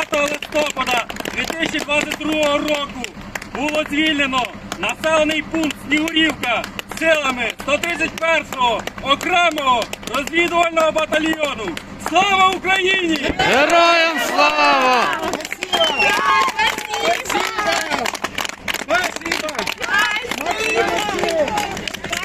20 листопада 2022 року було звільнено населений пункт Снігурівка силами 131-го окремого розвідувального батальйону. Слава Україні! Героям слава!